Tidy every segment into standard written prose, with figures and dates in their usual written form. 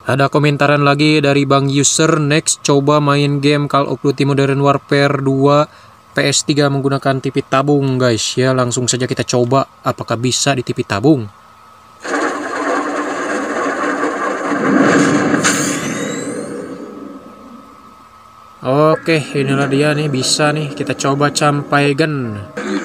Ada komentaran lagi dari Bang User. Next, coba main game Call of Duty Modern Warfare 2 PS3 menggunakan TV tabung, guys. Ya, langsung saja kita coba apakah bisa di TV tabung. Oke, inilah dia nih, bisa nih. Kita coba campaikan.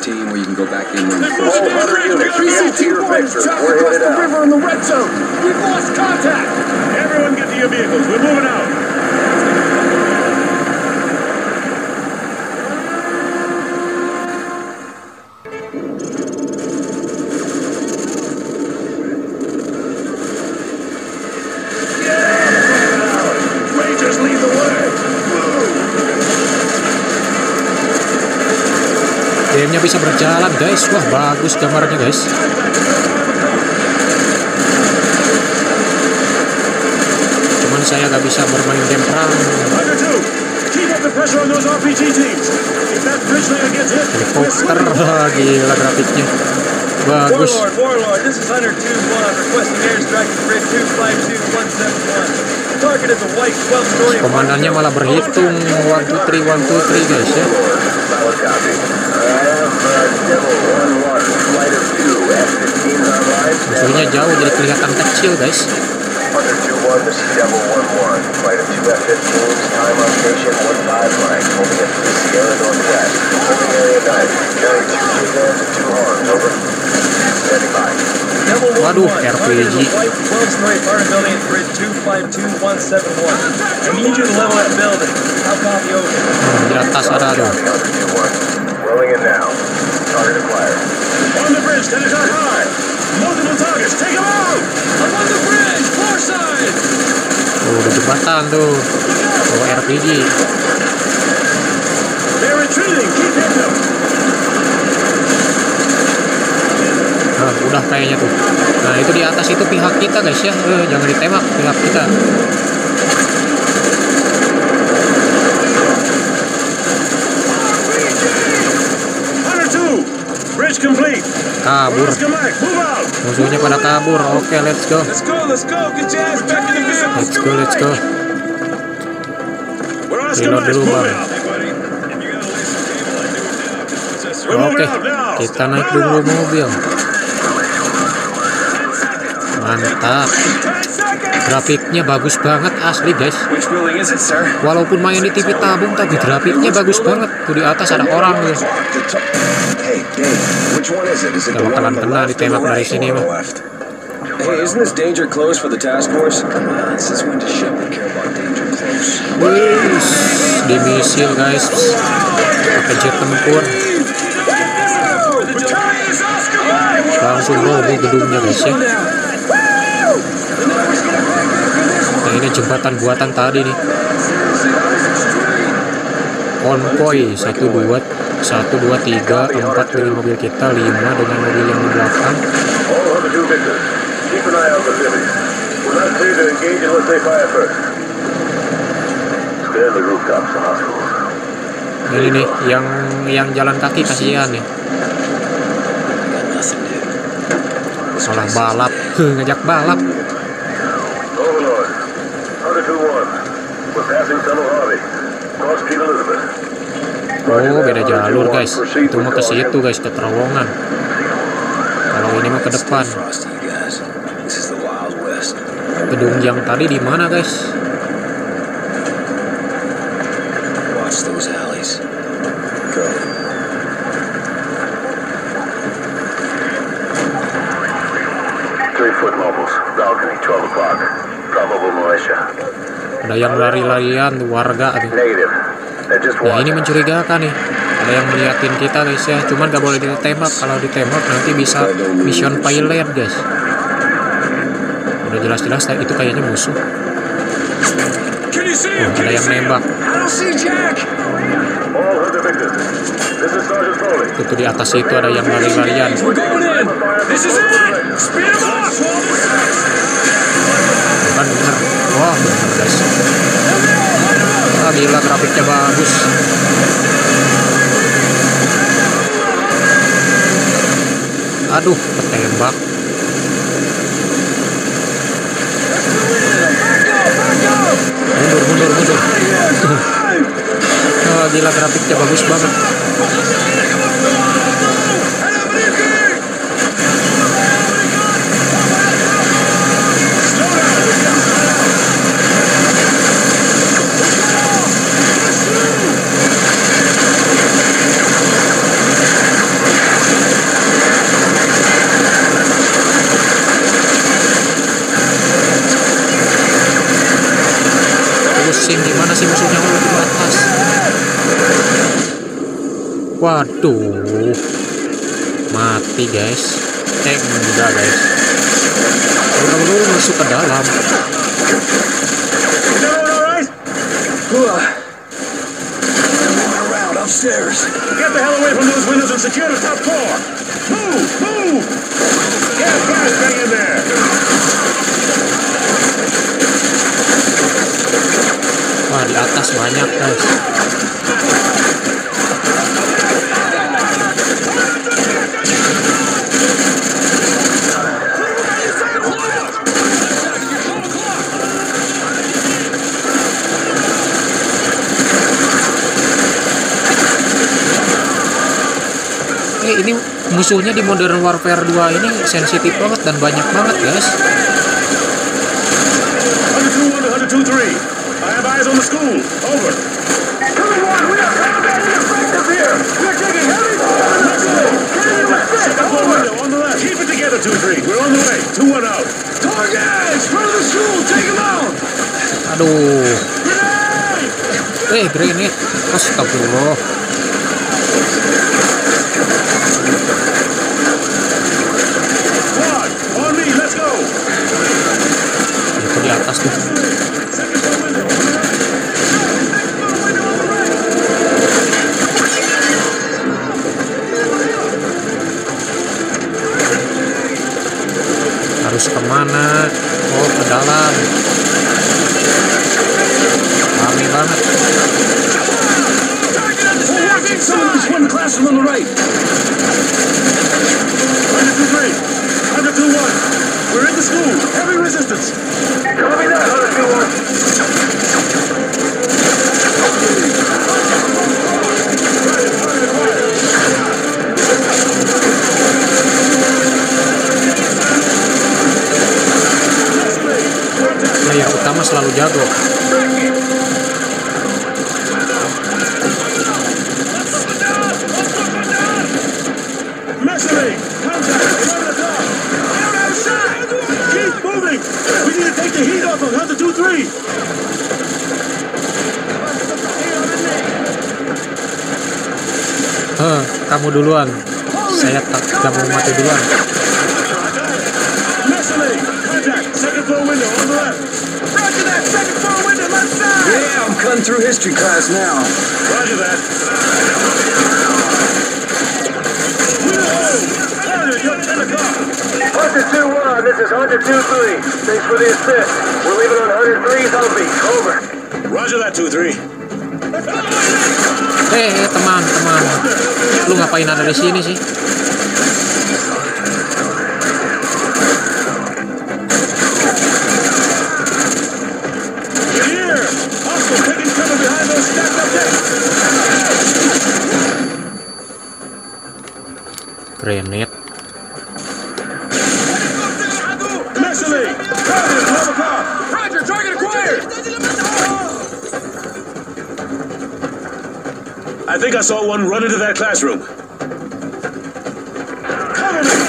Gamenya bisa berjalan, guys. Wah, bagus gambarnya, guys. Cuman saya gak bisa bermain game perang. Helikopter, gila grafiknya. Bagus. Komandannya malah berhitung 1, 2, 3, 1, 2, 3, guys ya. Musuhnya jauh jadi kelihatan kecil, guys. Waduh, RPG. Di atas ada tuh. Oh, di jembatan tuh. Oh, RPG. Nah, udah kayaknya tuh. Nah, itu di atas itu pihak kita, guys ya. Jangan ditembak pihak kita. Kabur. Musuhnya pada kabur. Oke, let's go. Let's go. Reload dulu, Bang. Oke, kita naik dulu mobil. Mantap. Grafiknya bagus banget asli, guys. Walaupun main di TV tabung tapi grafiknya bagus banget. Tuh di atas ada orang tuh. Gak bakalan kena ditembak dari sini mah. Wih, di misil, guys. Pakai jet tempur. Langsung roboh gedungnya, guys ya. Nah, ini jembatan buatan tadi nih. Konvoy 1, 2, 3, 4 dengan mobil kita, 5 dengan mobil yang di belakang. Ini nih yang jalan kaki kasihan nih. Salah balap, ngajak balap. Oh, beda jalur, guys. Itu mah ke situ, guys, ke terowongan. Kalau ini mah ke depan. Gedung yang tadi di mana, guys? Ada yang lari-larian tuh, warga tuh. Nah, ini mencurigakan nih. Ada yang melihatin kita, guys ya. Cuman gak boleh ditembak. Kalau ditembak nanti bisa mission failure, guys. Udah jelas-jelas itu kayaknya musuh. Oh, ada yang nembak. Itu di atas itu ada yang lari-larian. Bukan bener. Wah, bener, guys. Ah, gila grafiknya bagus. Aduh, ketembak. gila grafiknya bagus banget. Gimana sih musuhnya kalau di atas? Waduh, mati guys. Enggak guys, udah masuk ke dalam. Get the hell away from those windows and secure the top floor. Move! Get fast, hang in there. Wah, di atas banyak guys. Ini musuhnya di Modern Warfare 2 ini sensitif banget dan banyak banget guys. 102-123. I have eyes on the school. Over. 2-1, we are combat ineffective here. We're taking heavy second floor window on the left. Keep it together, 2-3. We're on the way. 2-1 out. Targets! Front of the school. Take them out. Aduh. Grenade! Grenade. Astagfirullah. Squad, on me. Let's go. Itu di atas tuh. Harus kemana? Oh, ke dalam. Rame banget. We're in the school. Heavy resistance. Copy that, 121. Player utama selalu jago. Keep moving. We need to take the heat off of Hunter 2-3. Kamu duluan. Saya tak mau mati duluan. Second floor window on the left. Roger that. Second floor window, left side. Yeah, I'm cutting through history class now. Roger that. You're 10 o'clock. Hunter 2-1, this is Hunter 2-3. Thanks for the assist. We're leaving on Hunter 3's Humvee. Over. Roger that, 2-3. Teman. Lu ngapain ada di sini sih? Grenade. Roger, target acquired. I think I saw one run into that classroom. Cover me.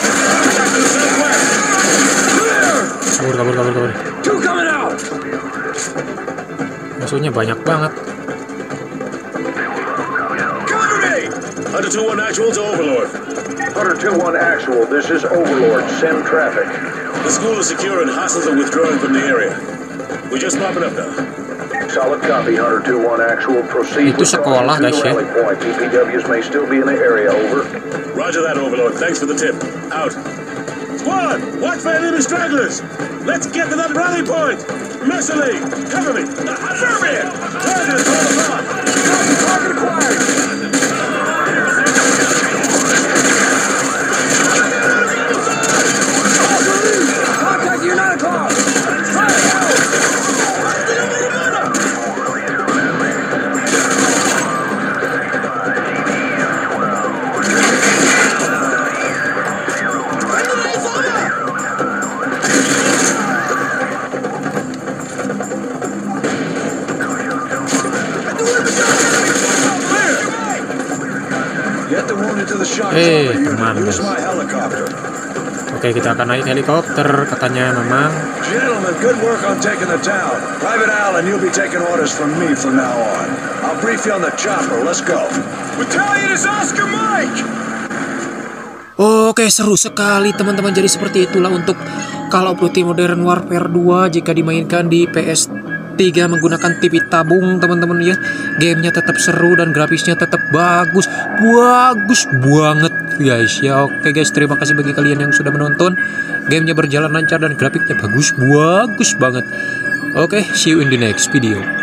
Kabur. Two coming out. Musuhnya banyak banget. Cover me. Hunter 2-1 actual to Overlord. Hunter 2-1 actual, this is Overlord. Send traffic. The school is secure and hostiles are withdrawing from the area. We're just mopping up now. Solid copy, Hunter 2-1 actual. Proceed Itu sekolah guys ya. point. EPWs may still be in the area, over. Roger that, Overlord. Thanks for the tip. Out. Squad, watch for enemy stragglers. Let's get to that rally point. Messerly, cover me. Affirmative. Target, hold them off. Target acquired. Contact you 9 o'clock. shots Eh, over here. teman. Use my helicopter. Oke, kita akan naik helikopter katanya memang. Gentlemen, good work on taking the town. Private Allen, you'll be taking orders from me from now on. I'll brief you on the chopper. Let's go. Battalion is Oscar Mike! Oke, seru sekali teman-teman. Jadi seperti itulah untuk Call of Duty Modern Warfare 2 jika dimainkan di PS3 menggunakan TV tabung teman-teman ya. Gamenya tetap seru dan grafisnya tetap bagus. Bagus banget guys ya. Oke guys, terima kasih bagi kalian yang sudah menonton. Gamenya berjalan lancar dan grafiknya bagus banget. Oke, see you in the next video.